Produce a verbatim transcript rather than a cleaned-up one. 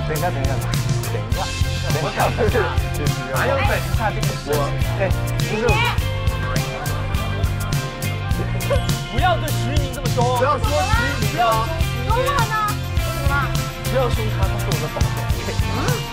等一下，等一下，等一下，等一下，不是，哪有本事看这个事情？哎，不是。不要对徐宁这么凶，不要说徐宁，不要凶徐宁。说话呢？怎么了？不要凶他，他是我的宝贝。